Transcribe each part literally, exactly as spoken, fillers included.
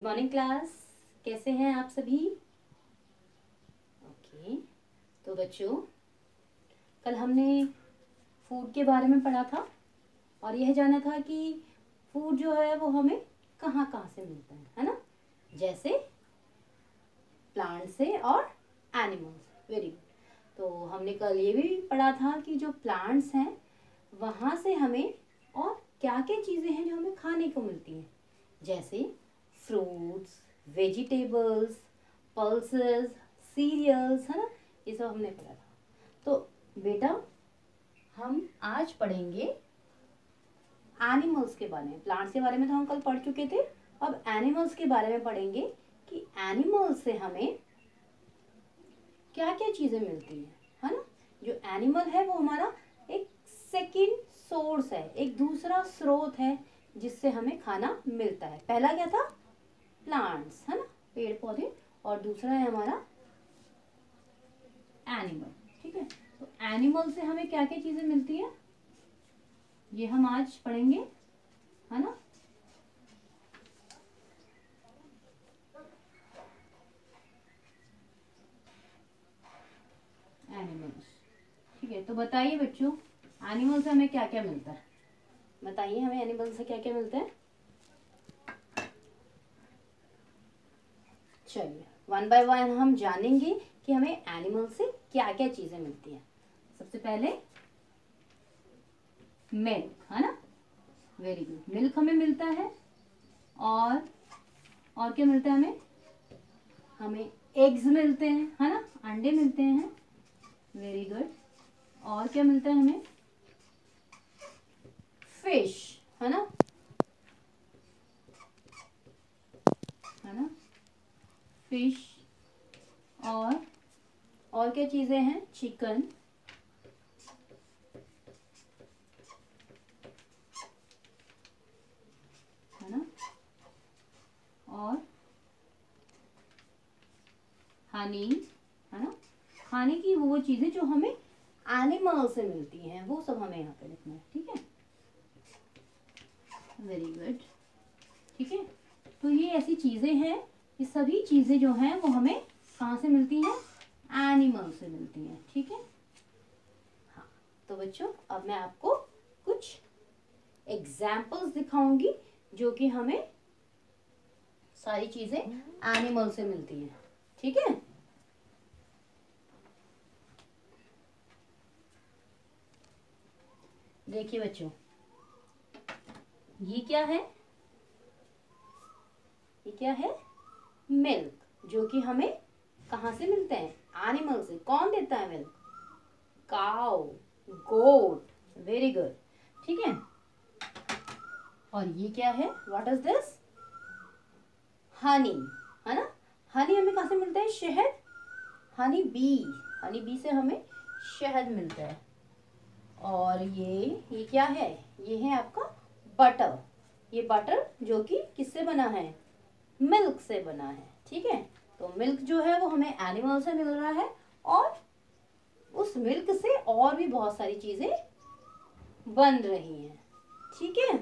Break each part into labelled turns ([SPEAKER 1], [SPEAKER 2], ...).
[SPEAKER 1] Morning class, कैसे हैं आप सभी? ओके, तो बच्चों कल हमने फूड के बारे में पढ़ा था और यह जाना था कि फूड जो है वो हमें कहाँ कहाँ से मिलता है, है ना? जैसे प्लांट से और एनिमल्स। Very good. तो हमने कल ये भी पढ़ा था कि जो प्लांट्स हैं वहाँ से हमें और क्या क्या चीज़ें हैं जो हमें खाने को मिलती हैं, जैसे फ्रूट्स, वेजिटेबल्स, पल्सेस, सीरियल्स, है ना? ये सब हमने पढ़ा था। तो बेटा हम आज पढ़ेंगे एनिमल्स के बारे में। प्लांट्स के बारे में तो हम कल पढ़ चुके थे, अब एनिमल्स के बारे में पढ़ेंगे कि एनिमल्स से हमें क्या क्या चीज़ें मिलती हैं, है ना? जो एनिमल है वो हमारा एक सेकेंड सोर्स है, एक दूसरा स्रोत है जिससे हमें खाना मिलता है। पहला क्या था? प्लांट्स, है ना, पेड़ पौधे, और दूसरा है हमारा एनिमल। ठीक है, तो एनिमल से हमें क्या क्या चीजें मिलती है ये हम आज पढ़ेंगे, है ना? एनिमल्स। ठीक है, तो बताइए बच्चों, एनिमल से हमें क्या क्या मिलता है? बताइए हमें एनिमल से क्या क्या मिलता है। चलिए वन बाय वन हम जानेंगे कि हमें एनिमल से क्या क्या चीजें मिलती हैं। सबसे पहले मिल्क, है ना? वेरी गुड, मिल्क हमें मिलता है। और और क्या मिलता है हमें? हमें एग्स मिलते हैं, है ना, अंडे मिलते हैं। Very good. और क्या मिलता है हमें? फिश, है ना, है ना, फिश। और और क्या चीजें हैं? चिकन, है ना, और हनी, है ना। खाने की वो चीजें जो हमें एनिमल से मिलती हैं वो सब हमें यहाँ पे लिखना है। ठीक है, वेरी गुड। ठीक है, तो ये ऐसी चीजें हैं, ये सभी चीजें जो हैं वो हमें कहाँ से मिलती हैं? एनिमल से मिलती हैं। ठीक है, हाँ। तो बच्चों अब मैं आपको कुछ एग्जाम्पल्स दिखाऊंगी जो कि हमें सारी चीजें एनिमल से मिलती हैं। ठीक है, देखिए बच्चों, ये क्या है? ये क्या है? मिल्क, जो कि हमें कहाँ से मिलते हैं? एनिमल से। कौन देता है milk? Cow, goat. Very good. ठीक है, और ये क्या है? What is this? हनी, है ना। हनी हमें कहाँ से मिलता है? शहद, हनी बी। हनी बी से हमें शहद मिलता है। और ये ये क्या है? ये है आपका बटर। ये बटर जो कि किससे बना है? मिल्क से बना है। ठीक है, तो मिल्क जो है वो हमें एनिमल से मिल रहा है, और उस मिल्क से और भी बहुत सारी चीजें बन रही हैं। ठीक है,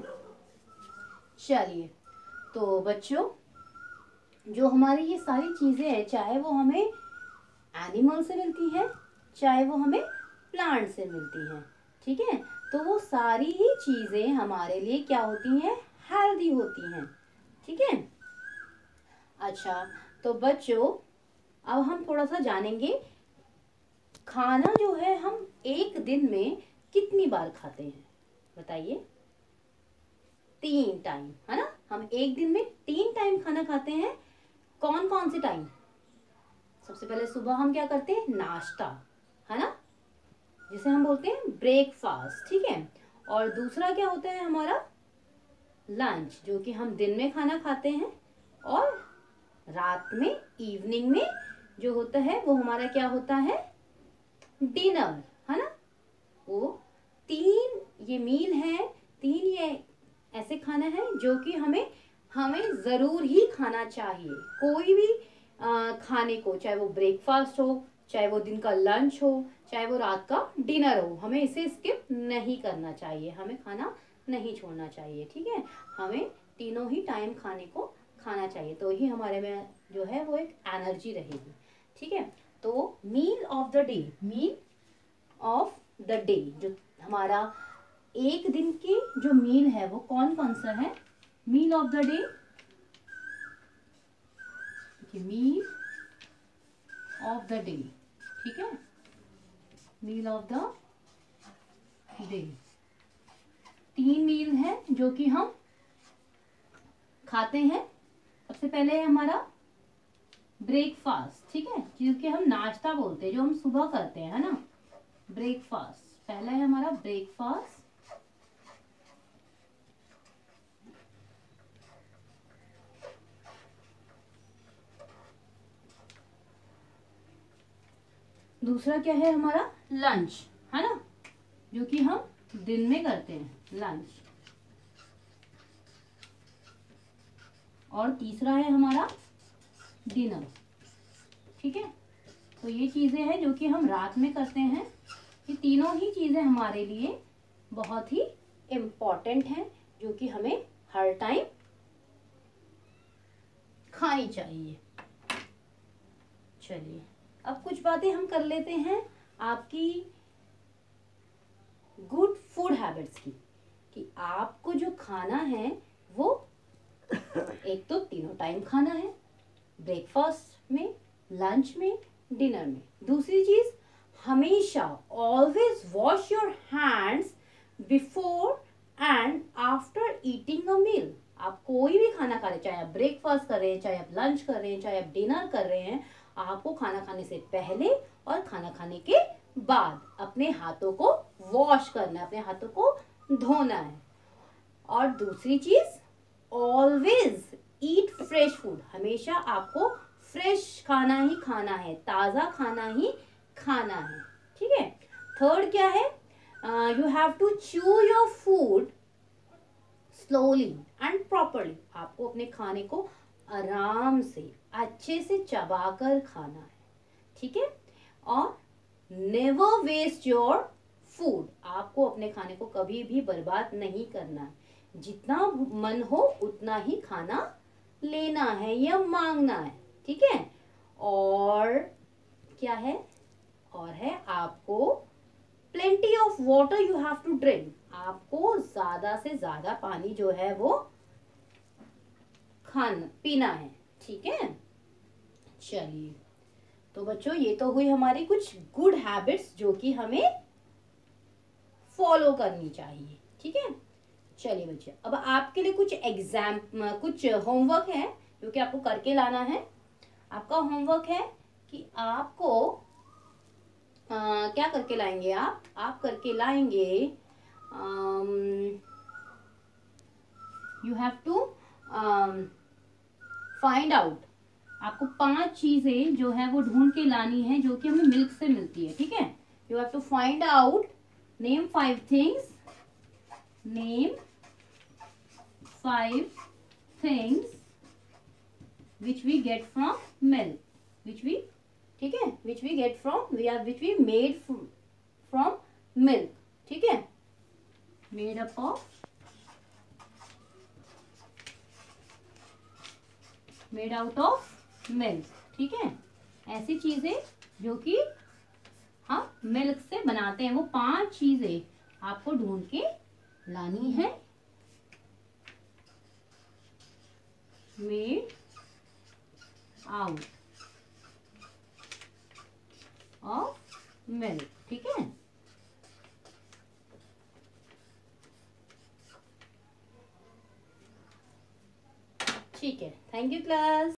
[SPEAKER 1] चलिए, तो बच्चों जो हमारी ये सारी चीजें हैं, चाहे वो हमें एनिमल से मिलती हैं, चाहे वो हमें प्लांट से मिलती हैं, ठीक है, तो वो सारी ही चीजें हमारे लिए क्या होती हैं? हेल्दी होती हैं। ठीक है, अच्छा, तो बच्चों अब हम थोड़ा सा जानेंगे, खाना जो है हम एक दिन में कितनी बार खाते हैं? बताइए। तीन टाइम, है ना। हम एक दिन में तीन टाइम खाना खाते हैं। कौन कौन से टाइम? सबसे पहले सुबह हम क्या करते हैं? नाश्ता, है ना, जिसे हम बोलते हैं ब्रेकफास्ट। ठीक है, और दूसरा क्या होता है हमारा? लंच, जो कि हम दिन में खाना खाते हैं, और रात में, इवनिंग में जो होता है वो हमारा क्या होता है? डिनर, है ना। वो तीन ये मील है, तीन ये ऐसे खाना है जो कि हमें हमें जरूर ही खाना चाहिए। कोई भी आ, खाने को, चाहे वो ब्रेकफास्ट हो, चाहे वो दिन का लंच हो, चाहे वो रात का डिनर हो, हमें इसे स्किप नहीं करना चाहिए, हमें खाना नहीं छोड़ना चाहिए। ठीक है, हमें तीनों ही टाइम खाने को खाना चाहिए, तो ही हमारे में जो है वो एक एनर्जी रहेगी। ठीक है, तो meal of the day, meal of the day, जो हमारा एक दिन की जो मील है वो कौन कौन सा है? Meal of the day, meal of the day, ठीक है, मील ऑफ द डे। तीन मील है जो कि हम खाते हैं। सबसे पहले है हमारा ब्रेकफास्ट, ठीक है, जिसके हम नाश्ता बोलते हैं, जो हम सुबह करते हैं, है ना, ब्रेकफास्ट। पहला है हमारा ब्रेकफास्ट, दूसरा क्या है हमारा? लंच, है ना, जो कि हम दिन में करते हैं, लंच। और तीसरा है हमारा डिनर, ठीक है। तो ये चीजें हैं जो कि हम रात में करते हैं। ये तीनों ही चीजें हमारे लिए बहुत ही इम्पोर्टेंट हैं, जो कि हमें हर टाइम खानी चाहिए। चलिए अब कुछ बातें हम कर लेते हैं आपकी गुड फूड हैबिट्स की, कि आपको जो खाना है वो एक तो तीनों टाइम खाना है, ब्रेकफास्ट में, लंच में, डिनर में। दूसरी चीज, हमेशा always wash your hands before and after eating a meal. आप कोई भी खाना खा रहे, चाहे आप ब्रेकफास्ट कर रहे हैं, चाहे आप लंच कर रहे हैं, चाहे आप डिनर कर रहे हैं, आपको खाना खाने से पहले और खाना खाने के बाद अपने हाथों को वॉश करना है, अपने हाथों को धोना है। और दूसरी चीज, ऑलवेज ईट फ्रेश फूड। हमेशा आपको फ्रेश खाना ही खाना है, ताजा खाना ही खाना है, ठीक है। थर्ड क्या है? You have to chew your food slowly and properly. आपको अपने खाने को आराम से अच्छे से चबाकर खाना है, ठीक है। और नेवर वेस्ट योर फूड। आपको अपने खाने को कभी भी बर्बाद नहीं करना है। जितना मन हो उतना ही खाना लेना है या मांगना है, ठीक है। और क्या है? और है आपको plenty of water you have to drink. आपको ज्यादा से ज्यादा पानी जो है वो खाना पीना है, ठीक है। चलिए, तो बच्चों ये तो हुई हमारी कुछ गुड हैबिट्स जो कि हमें फॉलो करनी चाहिए, ठीक है। चलिए बच्चे, अब आपके लिए कुछ एग्जाम कुछ होमवर्क है जो कि आपको करके लाना है। आपका होमवर्क है कि आपको आ, क्या करके लाएंगे आप आप करके लाएंगे, you have to find out. आपको पांच चीजें जो है वो ढूंढ के लानी है जो कि हमें मिल्क से मिलती है, ठीक है। You have to find out, name five things, name five things which we get from milk, which we, ठीक है, which we get from we are which we made from milk, ठीक है, made up of made out of milk, ठीक है। ऐसी चीजें जो कि हम मिल्क से बनाते हैं, वो पांच चीजें आपको ढूंढ के लानी है। मेड आउट ऑफ मिल्क, ठीक है। ठीक है, थैंक यू क्लास।